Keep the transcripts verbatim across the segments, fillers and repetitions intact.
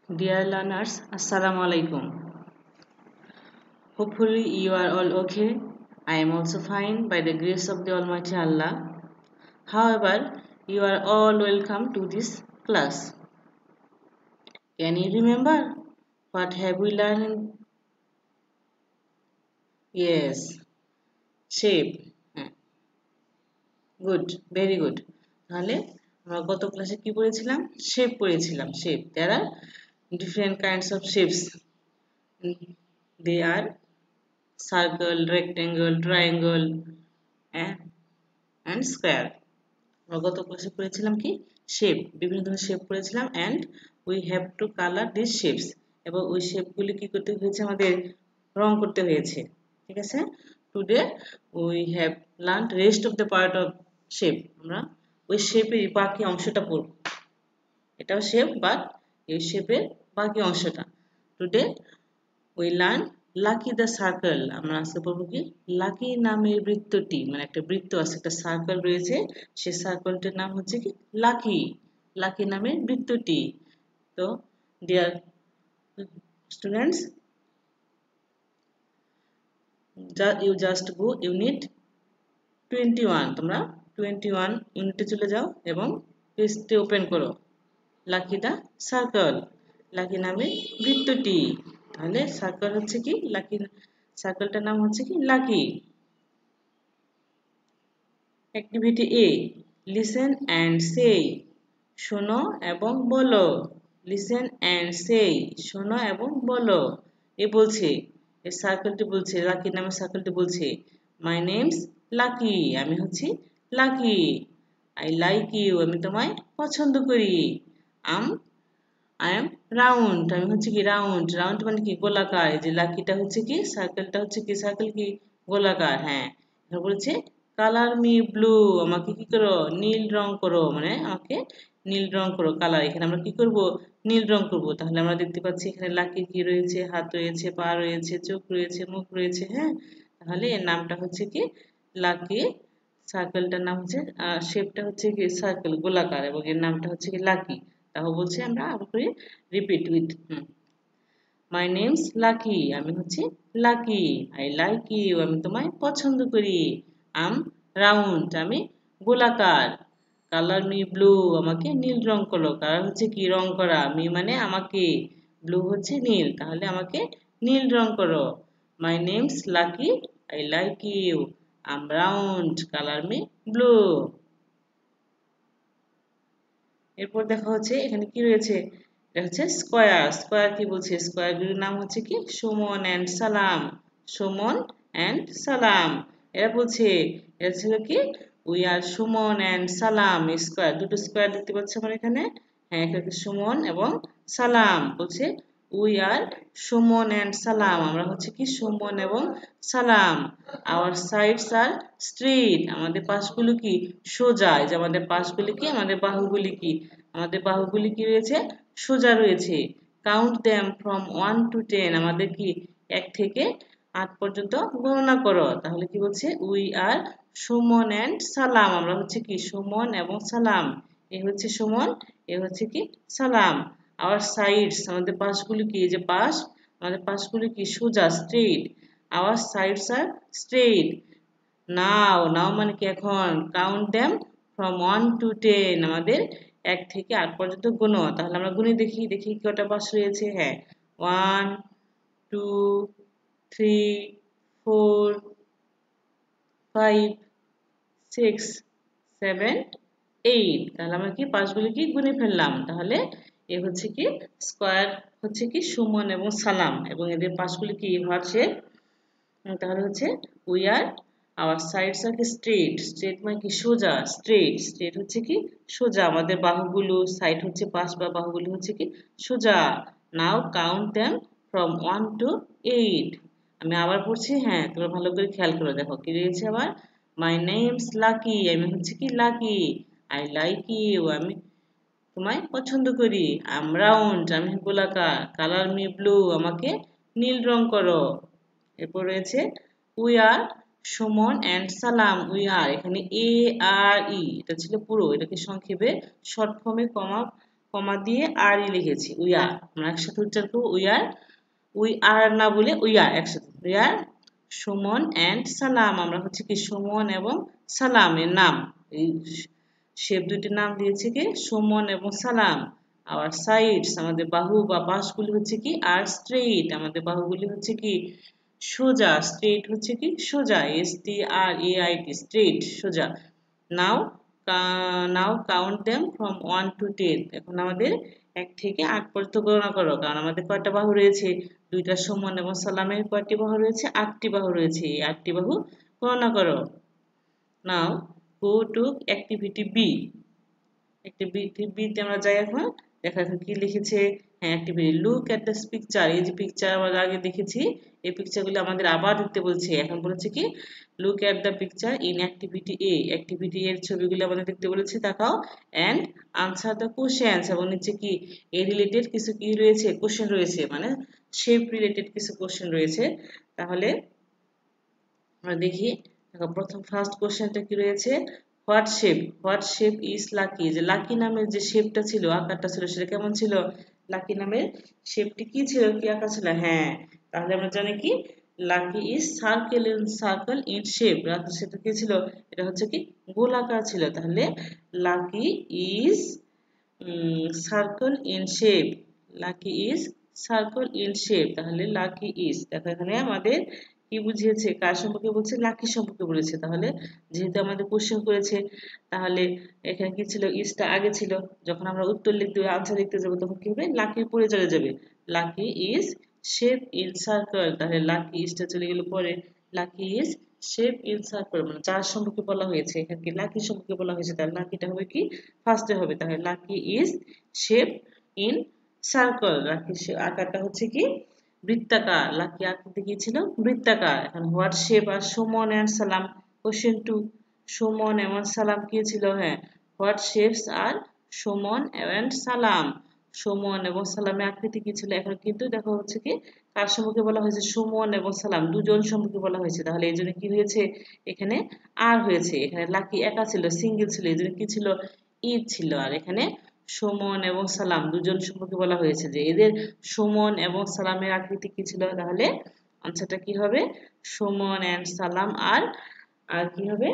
Dear learners, Assalamu alaikum. Hopefully you are all okay. I am also fine by the grace of the Almighty Allah. However, you are all welcome to this class. Can you remember what have we learned? Yes, shape. Good, very good. তাহলে আমরা গত ক্লাসে কি পড়েছিলাম? Shape পড়েছিলাম। Shape. There are different kinds of shapes. They are circle, rectangle, triangle, and square. আমরা গত ক্লাসে পড়েছিলাম কি শেপ, বিভিন্ন ধরনের শেপ পড়েছিলাম and we have to color these shapes এবং ওই শেপগুলি কি করতে হয়েছে আমাদের রং করতে হয়েছে। ঠিক আছে, today we have learned rest of the part of shape. আমরা ওই শেপের বাকি অংশটা পড়ব। এটাও শেপ বাট এই শেপের বাকি অংশটা। Today we learn Lucky the circle. আমরা আজকে পড়বো কি লাকি নামের বৃত্তটি, মানে একটা বৃত্ত আছে, একটা সার্কেল রয়েছে, সেই সার্কেলটির নাম হচ্ছে কি লাকি। লাকি নামের বৃত্তটি। তো dear students, you just go unit twenty one. তোমরা টোয়েন্টি ওয়ান ইউনিটে চলে যাও এবং পেজটি ওপেন করো। লাকি দ্য সার্কেল, লাকি নামের বৃত্তটি। তাহলে সার্কেল হচ্ছে কি লাকি, সার্কেলটার নাম হচ্ছে কি Lucky. Activity A, listen and say. শোনো এবং বলো। লিসেন অ্যান্ড সে, শোনো এবং বলো। এ বলছে, এই সার্কেলটি বলছে, লাকি নামের সার্কেলটি বলছে মাই নেমস লাকি, আমি হচ্ছি লাকি। আই লাইক ইউ, আমি তোমায় পছন্দ করি। আম আই এম রাউন্ড, আমি হচ্ছে কি রাউন্ড। রাউন্ড মানে কি গোলাকার। এই যে লাকিটা হচ্ছে কি সার্কেলটা হচ্ছে কি সার্কেল কি গোলাকার। হ্যাঁ, এখানে বলছে কালার মি ব্লু, আমাকে কি করো নীল রং করো, মানে আমাকে নীল রং করো। কালার, এখানে আমরা কি করব নীল রং করব। তাহলে আমরা দেখতে পাচ্ছি এখানে লাকির কি রয়েছে, হাত রয়েছে, পা রয়েছে, চোখ রয়েছে, মুখ রয়েছে। হ্যাঁ, তাহলে এর নামটা হচ্ছে কি লাকি। সার্কেলটার নাম হচ্ছে, শেপটা হচ্ছে কি সার্কেল গোলাকার এবং এর নামটা হচ্ছে কি লাকি। তাহলে বলছি আমরা আবার করি, repeat with my name's Lucky, আমি হচ্ছে লাকি। আই লাইক ইউ, আমি তোমায় পছন্দ করি। আম রাউন্ড, আমি গোলাকার। কালার মি ব্লু, আমাকে নীল রং করো। কালার হচ্ছে কি রং করা, মি মানে আমাকে, ব্লু হচ্ছে নীল, তাহলে আমাকে নীল রং করো। My name's Lucky, I like you, am round, colour me blue. এরপর দেখা হচ্ছে এখানে কি রয়েছে, এটা হচ্ছে স্কয়ার। স্কয়ার কি বলছে, স্কয়ারগুলোর নাম হচ্ছে কি সুমন অ্যান্ড সালাম। সুমন অ্যান্ড সালাম, এরা বলছে এটা ছিল কি we are Suman and Salam square. দুটো স্কয়ার দেখতে পাচ্ছ আমার এখানে। হ্যাঁ, এখানে সুমন এবং সালাম বলছে উই আর সুমন অ্যান্ড সালাম, আমরা হচ্ছে কি সুমন এবং সালাম। আওয়ার সাইডস আর স্ট্রেট, আমাদের পাশগুলো কি সোজা। এই যে আমাদের পাশগুলি কি, আমাদের বাহুগুলি কি, আমাদের বাহুগুলি কি রয়েছে সোজা রয়েছে। Count them from one to ten, আমাদের কি এক থেকে আট পর্যন্ত গণনা করো। তাহলে কি বলছে উই আর সুমন অ্যান্ড সালাম, আমরা হচ্ছে কি সুমন এবং সালাম। এ হচ্ছে সুমন, এ হচ্ছে কি সালাম। আওয়ার সাইডস, আমাদের পাশগুলি কি, যে পাশ, আমাদের পাশগুলি কি সোজা straight. Our sides are straight. Now, now মানে কি এখন। Count them from one to ten, আমাদের এক থেকে আট পর্যন্ত গুনো। তাহলে আমরা গুনে দেখি, দেখি কটা পাশ রয়েছে। হ্যাঁ, one two three four five six seven eight. তাহলে আমরা কি পাশগুলি কি গুনে ফেললাম। তাহলে এ হচ্ছে কি স্কয়ার, হচ্ছে কি সুমন এবং সালাম এবং এদের পাশগুলি কি হার্ট শেপ। তাহলে হচ্ছে we are our sides are কি স্ট্রেট। স্ট্রেট মানে কি সোজা, স্ট্রেট। স্ট্রেট হচ্ছে কি সোজা, আমাদের বাহুগুলো সাইড হচ্ছে পাশ বা বাহুগুলো হচ্ছে কি সোজা। Now count them from one to eight. আমি আবার পড়ছি, হ্যাঁ তোমরা ভালো করে খেয়াল করো। দেখো কি রয়েছে আমার, মাই নেমস লাকি, আমি হচ্ছে কি লাকি। আই লাইক ইউ, আমি তোমায় পছন্দ করি। আম রাউন্ড, আমি গোলাকার। কালার মি ব্লু, আমাকে নীল রং করো। এরপর রয়েছে we are Suman and Salam. We are, এখানে এ আর ই এটা ছিল পুরো, এটাকে সংক্ষেপে শর্ট ফর্মে কমা কমা দিয়ে আর ই লিখেছি উই আর আমরা একসাথে উচ্চারণ করবো উই আর উই আর না বলে উই আর একসাথে উই আর সুমন এন্ড সালাম আমরা হচ্ছে কি সুমন এবং সালামের নাম এই শেপ দুইটির নাম দিয়েছে কি সুমন এবং সালাম আবার সাইডস আমাদের বাহু বা পাশগুলি হচ্ছে কি আর স্ট্রেইট আমাদের বাহুগুলি হচ্ছে কি সোজা স্ট্রেইট হচ্ছে কি সোজা S T R A I T straight সোজা now now count them from one to ten এখন আমাদের এক থেকে আট পর্যন্ত গণনা করো কারণ আমাদের কয়টা বাহু রয়েছে দুইটা সুমন এবং সালামের কয়টি বাহু রয়েছে আটটি বাহু রয়েছে এই আটটি বাহু গণনা করো now go to activity B activity B তে আমরা যাই এখন দেখা এখন কি লিখেছে হ্যাঁ activity look at the picture এই যে পিকচার আমরা আগে দেখেছি এই পিকচারগুলো আমাদের আবার দেখতে বলছে এখন বলেছে কি look at the picture in activity A activity এর ছবিগুলো আমাদের দেখতে বলেছে দেখাও এন্ড আনসার দ্য কোশ্চেন্স এবং নিচে কি এ রিলেটেড কিছু কি রয়েছে কোশ্চেন রয়েছে মানে শেপ রিলেটেড কিছু কোশ্চেন রয়েছে তাহলে আমরা দেখি দেখো প্রথম ফার্স্ট কোশ্চেনটা কি রয়েছে what shape what shape is Lucky যে লাকি নামের যে শেপটা ছিল আকারটা ছিল সেটা কেমন ছিল লাকি নামের শেপটি কি ছিল কি আকার ছিল হ্যাঁ তাহলে আমরা জানি কি Lucky is circle in circle in shape সেটা কি ছিল এটা হচ্ছে কি গোলাকার ছিল তাহলে Lucky is circle in shape Lucky is circle in shape তাহলে লাকি ইজ দেখো এখানে আমাদের কি বুঝিয়েছে কার সম্পর্কে বলছে লাকি সম্পর্কে বলেছে তাহলে যেহেতু আমাদের কোশ্চেন করেছে তাহলে এখানে কি ছিল ইজটা আগে ছিল যখন আমরা উত্তর লিখতে আনসার লিখতে যাবো তখন কি হবে লাকি পরে চলে যাবে Lucky is shape in circle তাহলে লাকি ইজটা চলে গেল পরে Lucky is shape in circle মানে যার সম্পর্কে বলা হয়েছে এখানে কি লাকি সম্পর্কে বলা হয়েছে তাহলে লাকিটা হবে কি ফার্স্টে হবে তাহলে Lucky is shape in circle Lucky আকারটা হচ্ছে কি বৃত্তাকার লাকি আকৃতি কি ছিল বৃত্তাকার এখন what shape are Suman and Salam question two Suman এবং সালাম কি ছিল হ্যাঁ what shapes are Suman and Salam Suman এবং সালামের আকৃতি কি ছিল এখন কিন্তু দেখা হচ্ছে কি কার সম্পর্কে বলা হয়েছে সুমন এবং সালাম দুজন সম্পর্কে বলা হয়েছে তাহলে এই জন্য কি হয়েছে এখানে আর হয়েছে এখানে লাকি একা ছিল সিঙ্গেল ছিল এই জন্য কি ছিল ঈদ ছিল আর এখানে সুমন এবং সালাম দুজন সম্পর্কে বলা হয়েছে যে এদের সুমন এবং সালামের আকৃতি কি ছিল তাহলে আনসারটা কি হবে সুমন এন্ড সালাম আর আর কি হবে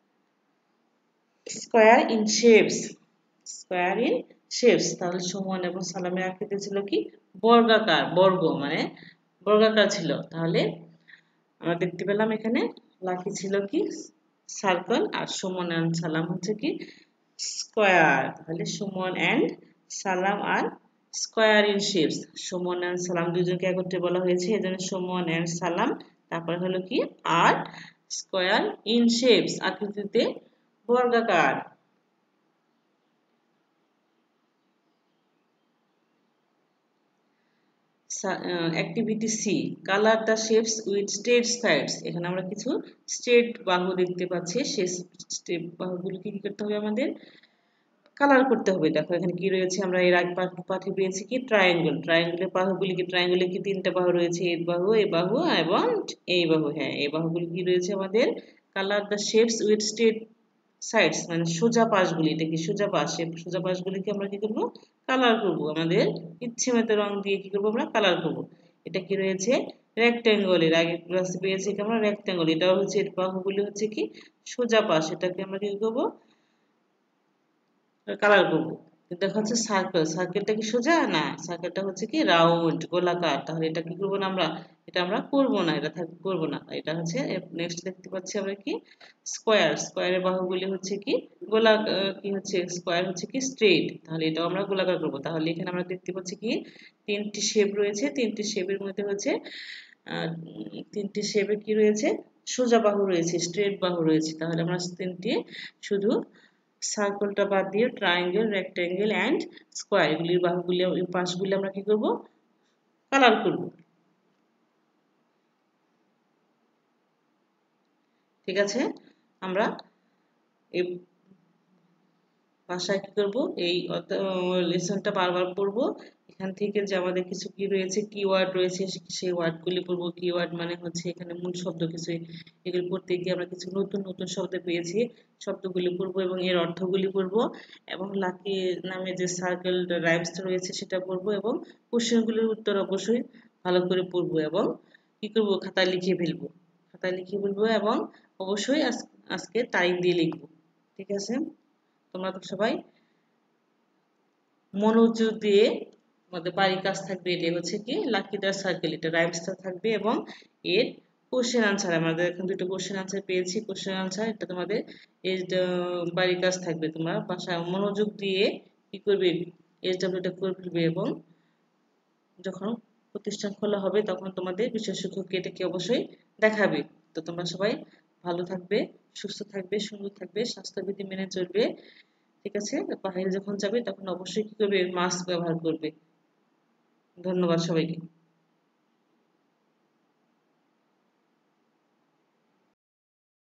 square in shapes square in shapes তাহলে সুমন এবং সালামের আকৃতি ছিল কি বর্গাকার বর্গ মানে বর্গাকার ছিল তাহলে আমরা দেখতে পেলাম এখানে লাকি ছিল কি সার্কেল আর সুমন এন্ড সালাম হচ্ছে কি স্কয়ার তাহলে Suman and Salam are square in shapes Suman and Salam দুজনকে একত্রে বলা হয়েছে এজন্য সুমন এন্ড সালাম তারপর হলো কি আর স্কয়ার ইন শেপস আকৃতিতে বর্গাকার activity C colour the shapes with straight sides এখানে আমরা কিছু স্ট্রেট বাহু দেখতে পাচ্ছি সেই স্ট্রেট বাহুগুলোকে কি করতে হবে আমাদের কালার করতে হবে দেখো এখানে কি রয়েছে আমরা এর আগে পাঠে পেয়েছি কি ট্রায়াঙ্গেল ট্রায়াঙ্গেলের বাহুগুলি কি ট্রায়াঙ্গেলে কি তিনটা বাহু রয়েছে এই বাহু এই বাহু এবং এই বাহু হ্যাঁ এই বাহুগুলি কি রয়েছে আমাদের colour the shapes with straight sides মানে সোজা পাশগুলি এটা কি সোজা পাশ সোজা পাশগুলিকে আমরা কি করবো কালার করব আমাদের ইচ্ছে মতো রং দিয়ে কি করবো আমরা কালার করব এটা কি রয়েছে রেক্ট্যাঙ্গল এর আগে ক্লাসে পেয়েছি কি আমরা রেক্ট্যাঙ্গল এটাও হচ্ছে এর বাহুগুলি হচ্ছে কি সোজা পাশ এটাকে আমরা কি করবো কালার করবো দেখা হচ্ছে সার্কেল সার্কেলটা কি সোজা না সার্কেলটা হচ্ছে কি রাউন্ড গোলাকার তাহলে এটা কি করবো না আমরা এটা আমরা করবো না এটা থাকবে করবো না এটা হচ্ছে নেক্সট দেখতে পাচ্ছি আমরা কি স্কোয়ার স্কোয়ারের বাহুগুলি হচ্ছে কি গোলা কি হচ্ছে স্কোয়ার হচ্ছে কি স্ট্রেট তাহলে এটাও আমরা গোলাকার করবো তাহলে এখানে আমরা দেখতে পাচ্ছি কি তিনটি শেপ রয়েছে তিনটি শেপের মধ্যে হচ্ছে আহ তিনটি শেপে কি রয়েছে সোজা বাহু রয়েছে স্ট্রেট বাহু রয়েছে তাহলে আমরা তিনটি শুধু সার্কেলটা বাদ দিয়ে ট্রায়াঙ্গেল রেক্ট্যাঙ্গেল এন্ড স্কোয়ার এগুলির বাহুগুলি পাশগুলি আমরা কি করব কালার করব ঠিক আছে আমরা এই বাসায় কি করব, এই লেসনটা বারবার পড়বো। এখান থেকে যে আমাদের কিছু কি রয়েছে, কিওয়ার্ড রয়েছে, সেই ওয়ার্ডগুলি পড়বো। কিওয়ার্ড মানে হচ্ছে এখানে মূল শব্দ কিছু, এগুলো পড়তে গিয়ে আমরা কিছু নতুন নতুন শব্দ পেয়েছি, শব্দগুলি পড়বো এবং এর অর্থগুলি পড়বো। এবং লাকি নামে যে সার্কেল রাইমসটা রয়েছে সেটা পড়বো এবং কোশ্চেনগুলির উত্তর অবশ্যই ভালো করে পড়বো এবং কি করবো, খাতায় লিখে ফেলবো। খাতায় লিখে ফেলবো এবং অবশ্যই আজকে তারিখ দিয়ে লিখবো। ঠিক আছে, তোমরা তো সবাই মনোযোগ দিয়ে আমাদের বাড়ির কাজ থাকবে। এটা হচ্ছে কি লাকি দ্য সার্কেল, এটা রাইমসটা থাকবে এবং এর কোশ্চেন আনসার, আমাদের এখন দুটো কোশ্চেন আনসার পেয়েছি। কোশ্চেন আনসার এটা তোমাদের এর বাড়ির কাজ থাকবে। তোমরা বাসায় মনোযোগ দিয়ে কি করবে, এস ডাব্লিউটা করে ফেলবে এবং যখন প্রতিষ্ঠান খোলা হবে তখন তোমাদের বিষয় শিক্ষককে এটাকে অবশ্যই দেখাবে। তো তোমরা সবাই ভালো থাকবে, সুস্থ থাকবে, সুন্দর থাকবে, স্বাস্থ্যবিধি মেনে চলবে। ঠিক আছে, বাইরে যখন যাবে তখন অবশ্যই কি করবে, মাস্ক ব্যবহার করবে। ধন্যবাদ সবাইকে।